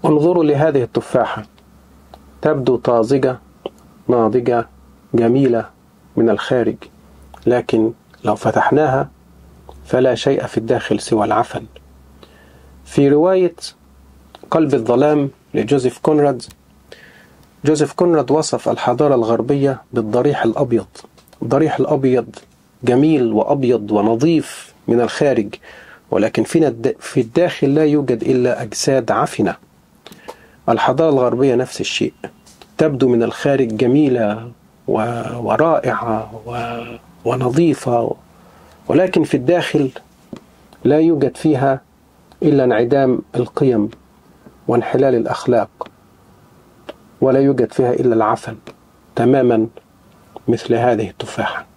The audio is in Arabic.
انظروا لهذه التفاحة، تبدو طازجة ناضجة جميلة من الخارج، لكن لو فتحناها فلا شيء في الداخل سوى العفن. في رواية قلب الظلام لجوزيف كونراد، جوزيف كونراد وصف الحضارة الغربية بالضريح الأبيض. الضريح الأبيض جميل وأبيض ونظيف من الخارج، ولكن في الداخل لا يوجد إلا أجساد عفنة. الحضارة الغربية نفس الشيء، تبدو من الخارج جميلة ورائعة ونظيفة، ولكن في الداخل لا يوجد فيها إلا انعدام القيم وانحلال الأخلاق، ولا يوجد فيها إلا العفن، تماما مثل هذه التفاحة.